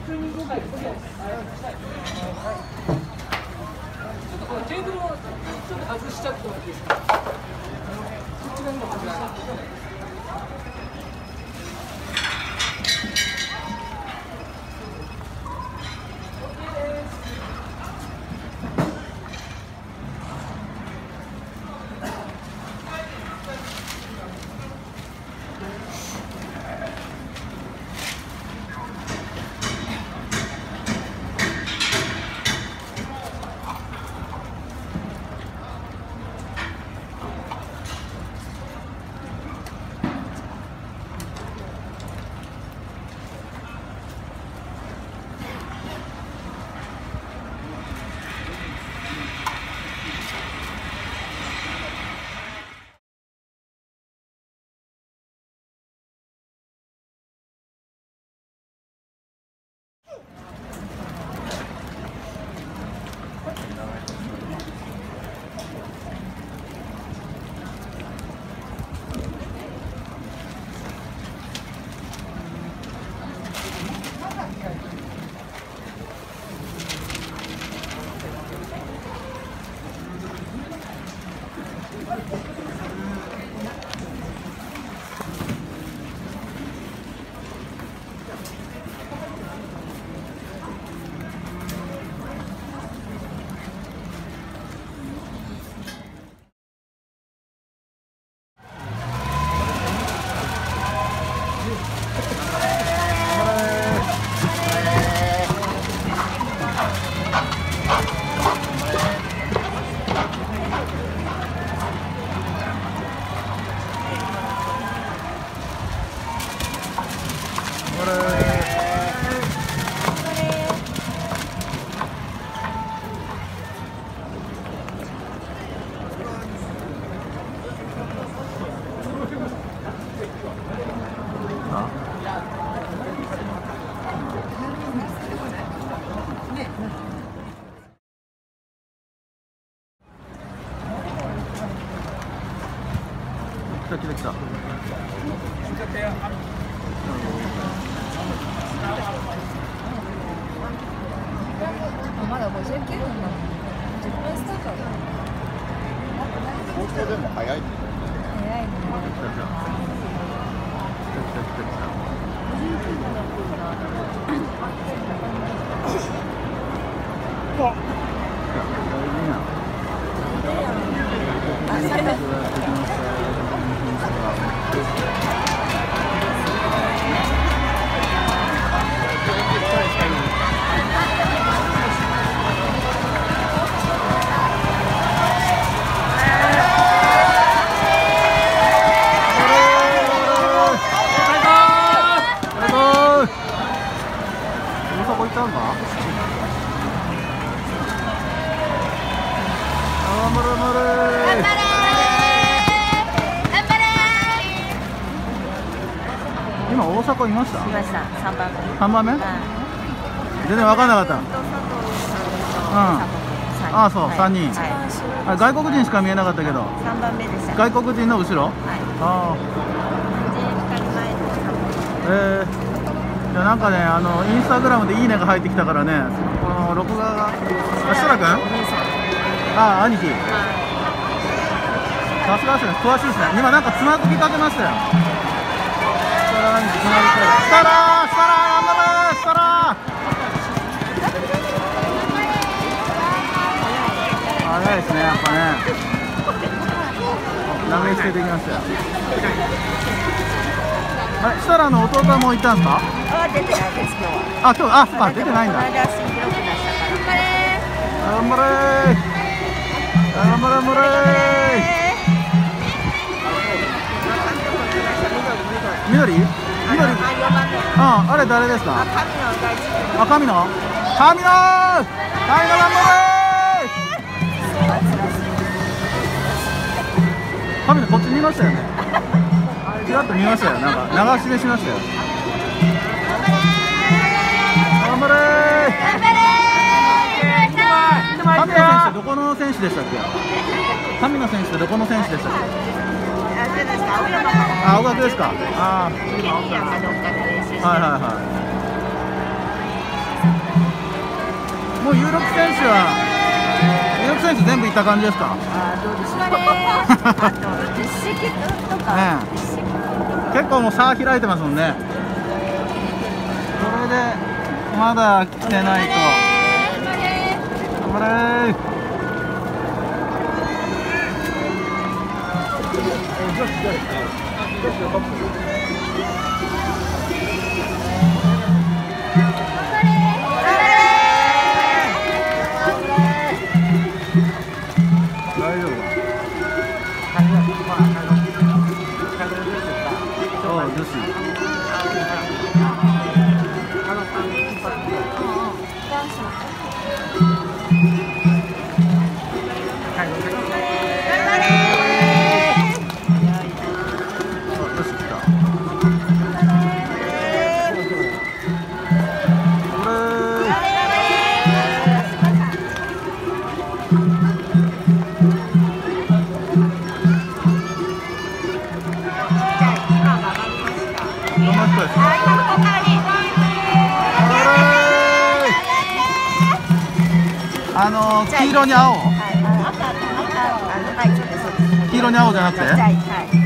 このテーブルをちょっと外しちゃってもらっていいですか。こっち側にも外しちゃって。 来た来た来た。 まだ59分なの。10分スタートだ。 東京でも早い。 早いね。 来た来た来た来今大阪いました？ いました。3番目。 3番目？全然分かんなかった。ああ、そう、3人。あ、外国人しか見えなかったけど。 3番目でした。 外国人の後ろ？ああ。じゃあなんかね、インスタグラムでいいねが入ってきたからね、この録画が。あ、設楽君？ああ、兄貴。さすがですね、詳しいですね。今なんかつまずきかけましたよ。設楽兄貴、つまずきかけ。設楽、頑張れ、設楽。早いですね、やっぱね。投げ捨ててきましたよ。設楽の弟はもう行ったんですか？ 出てないです、今日は。 あ、今日、あ、そっか、出てないんだ。 この間新記録出したから。 頑張れー。頑張れ、頑張れー。緑？緑？あ、あれ誰ですか？あ、神野？神野！神野頑張れー。神野こっち見ましたよね。ちらっと見ましたよ。なんか流し目しましたよ。頑張れー。神野選手ってどこの選手でしたっけ？神野選手ってどこの選手でしたっけ？あ、青学ですか。ああ。はいはいはい。 も有力選手は有力選手全部いった感じですか？ どうでしょうね。あと実績とか、 ね結構もう差開いてますもんね。それでまだ来てないと。頑張れー。大丈夫か。そうです。黄色に青。黄色に青じゃなくて。